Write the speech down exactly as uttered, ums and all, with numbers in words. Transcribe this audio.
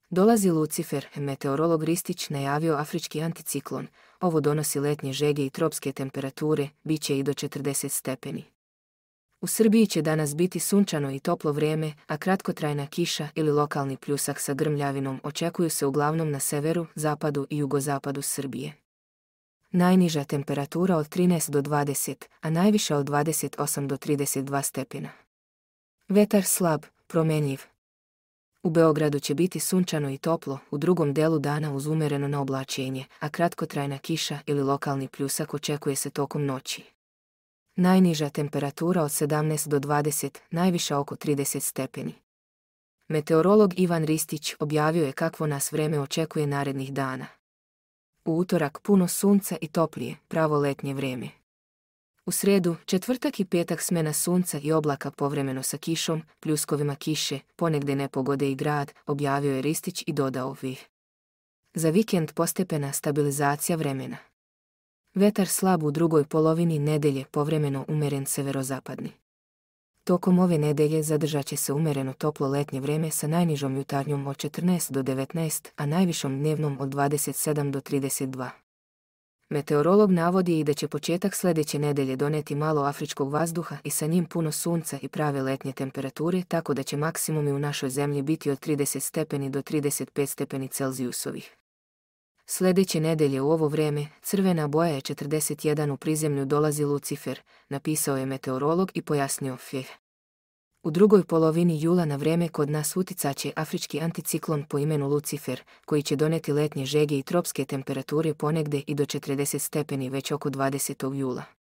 Dolazi Lucifer, meteorolog Ristić najavio afrički anticiklon. Ovo donosi letnje žege i tropske temperature, bit će i do četrdeset stepeni. U Srbiji će danas biti sunčano i toplo vrijeme, a kratkotrajna kiša ili lokalni pljusak sa grmljavinom očekuju se uglavnom na severu, zapadu i jugozapadu Srbije. Najniža temperatura od trinaest do dvadeset, a najviša od dvadeset osam do trideset dva stepena. Vetar slab, promjenjiv. U Beogradu će biti sunčano i toplo, u drugom delu dana uz umjereno naoblačenje, a kratkotrajna kiša ili lokalni pljusak očekuje se tokom noći. Najniža temperatura od sedamnaest do dvadeset, najviša oko trideset stepeni. Meteorolog Ivan Ristić objavio je kakvo nas vreme očekuje narednih dana. U utorak puno sunca i toplije, pravo letnje vrijeme. U sredu, četvrtak i petak smjena sunca i oblaka povremeno sa kišom, pljuskovima kiše, ponegde nepogode i grad, objavio je Ristić i dodao vi. Za vikend postepena stabilizacija vremena. Vetar slab u drugoj polovini nedelje, povremeno umjeren severozapadni. Tokom ove nedelje zadržat će se umjereno toplo letnje vrijeme sa najnižom jutarnjom od četrnaest do devetnaest, a najvišom dnevnom od dvadeset sedam do trideset dva. Meteorolog navodi i da će početak sljedeće nedelje doneti malo afričkog vazduha i sa njim puno sunca i prave letnje temperature, tako da će maksimumi u našoj zemlji biti od trideset stepeni do trideset pet stepeni Celzijusovih. Sljedeće nedelje u ovo vrijeme, crvena boja je četrdeset jedan, u prizemlju dolazi Lucifer, napisao je meteorolog i pojasnio F. U drugoj polovini jula na vrijeme kod nas uticaće afrički anticiklon po imenu Lucifer, koji će doneti letnje žege i tropske temperature ponegde i do četrdeset stepeni već oko dvadesetog jula.